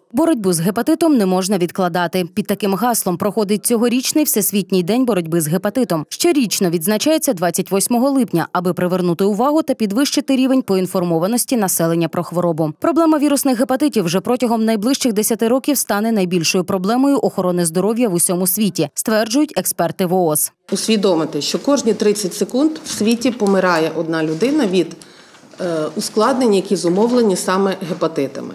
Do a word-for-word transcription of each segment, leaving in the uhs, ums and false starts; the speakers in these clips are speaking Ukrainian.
Боротьбу з гепатитом не можна відкладати. Під таким гаслом проходить цьогорічний Всесвітній день боротьби з гепатитом. Щорічно відзначається двадцять восьмого липня, аби привернути увагу та підвищити рівень поінформованості населення про хворобу. Проблема вірусних гепатитів вже протягом найближчих десяти років стане найбільшою проблемою охорони здоров'я в усьому світі, стверджують експерти ВООЗ. Усвідомити, що кожні тридцять секунд в світі помирає одна людина від е, ускладнень, які зумовлені саме гепатитами.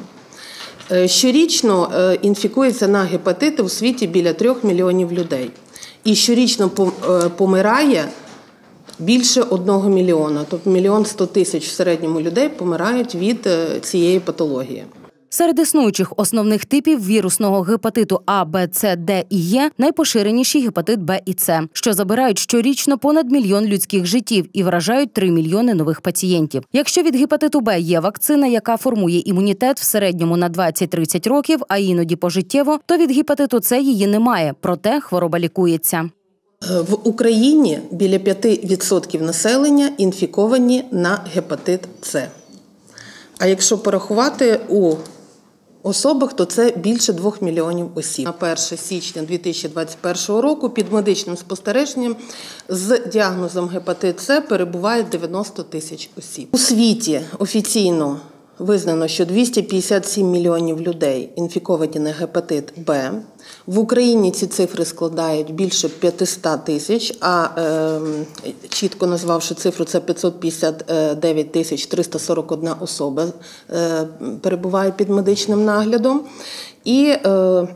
Щорічно інфікується на гепатити у світі біля трьох мільйонів людей. І щорічно помирає більше одного мільйона, тобто мільйон сто тисяч в середньому людей помирають від цієї патології. Серед існуючих основних типів вірусного гепатиту А, Б, С, Д і Е найпоширеніший гепатит Б і С, що забирають щорічно понад мільйон людських життів і вражають три мільйони нових пацієнтів. Якщо від гепатиту Б є вакцина, яка формує імунітет в середньому на двадцять-тридцять років, а іноді пожиттєво, то від гепатиту С її немає, проте хвороба лікується. В Україні біля п'яти відсотків населення інфіковані на гепатит С. А якщо порахувати у особах, то це більше двох мільйонів осіб. На перше січня дві тисячі двадцять першого року під медичним спостереженням з діагнозом гепатит С перебуває дев'яносто тисяч осіб. У світі офіційно визнано, що двісті п'ятдесят сім мільйонів людей інфіковані на гепатит Б. В Україні ці цифри складають більше п'ятсот тисяч, а е, чітко назвавши цифру, це п'ятсот п'ятдесят дев'ять тисяч триста сорок одна особа е, перебуває під медичним наглядом. І е, е,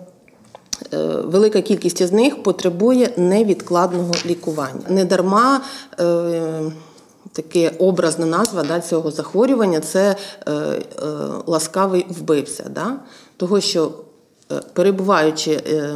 велика кількість із них потребує невідкладного лікування. Недарма е, Таке образна назва да, цього захворювання – це е, е, ласкавий вбивця. Да? Того, що е, перебуваючи, е,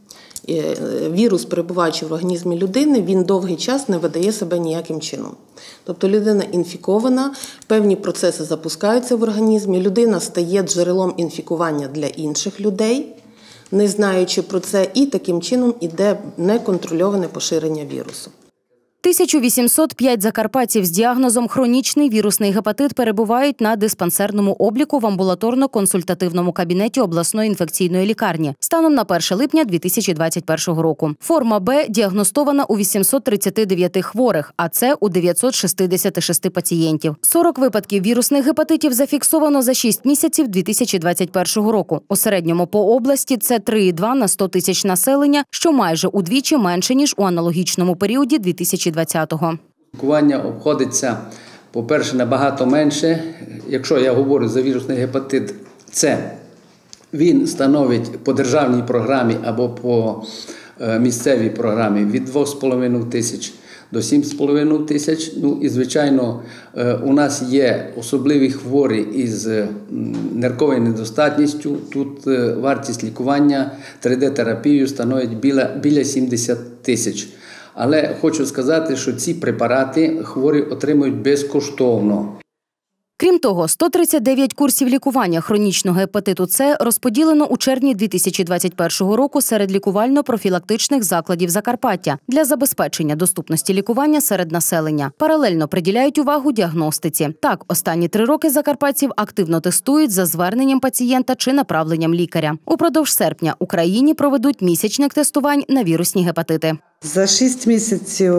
е, вірус, перебуваючи в організмі людини, він довгий час не видає себе ніяким чином. Тобто людина інфікована, певні процеси запускаються в організмі, людина стає джерелом інфікування для інших людей, не знаючи про це, і таким чином іде неконтрольоване поширення вірусу. тисяча вісімсот п'ять закарпатців з діагнозом хронічний вірусний гепатит перебувають на диспансерному обліку в амбулаторно-консультативному кабінеті обласної інфекційної лікарні станом на перше липня дві тисячі двадцять першого року. Форма Б діагностована у вісімсот тридцяти дев'яти хворих, а це у дев'ятсот шістдесят шість пацієнтів. сорок випадків вірусних гепатитів зафіксовано за шість місяців дві тисячі двадцять першого року. У середньому по області це три цілих два на сто тисяч населення, що майже удвічі менше, ніж у аналогічному періоді дві тисячі двадцятого. Лікування обходиться, по-перше, набагато менше. Якщо я говорю за вірусний гепатит С, він становить по державній програмі або по місцевій програмі від двох з половиною тисяч до семи з половиною тисяч. Ну і, звичайно, у нас є особливі хворі із нирковою недостатністю. Тут вартість лікування три Д-терапією становить біля, біля сімдесят тисяч. Але хочу сказати, що ці препарати хворі отримують безкоштовно. Крім того, сто тридцять дев'ять курсів лікування хронічного гепатиту С розподілено у червні дві тисячі двадцять першого року серед лікувально-профілактичних закладів Закарпаття для забезпечення доступності лікування серед населення. Паралельно приділяють увагу діагностиці. Так, останні три роки закарпатців активно тестують за зверненням пацієнта чи направленням лікаря. Упродовж серпня Україні проведуть місячник тестувань на вірусні гепатити. За шість місяців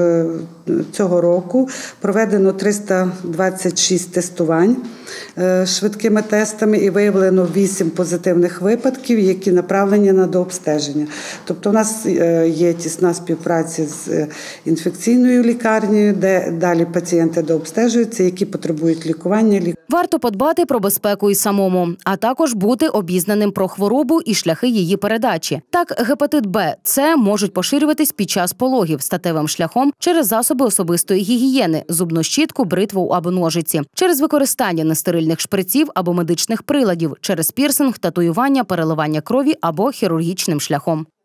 цього року проведено триста двадцять шість тестувань швидкими тестами і виявлено вісім позитивних випадків, які направлені на дообстеження. Тобто у нас є тісна співпраця з інфекційною лікарнею, де далі пацієнти дообстежуються, які потребують лікування. Варто подбати про безпеку і самому, а також бути обізнаним про хворобу і шляхи її передачі. Так, гепатит Б, С можуть поширюватись під час пологів статевим шляхом через засоби особистої гігієни, зубну щітку, бритву або ножиці, через використання нестерильних шприців або медичних приладів, через пірсинг, татуювання, переливання крові або хірургічним шляхом.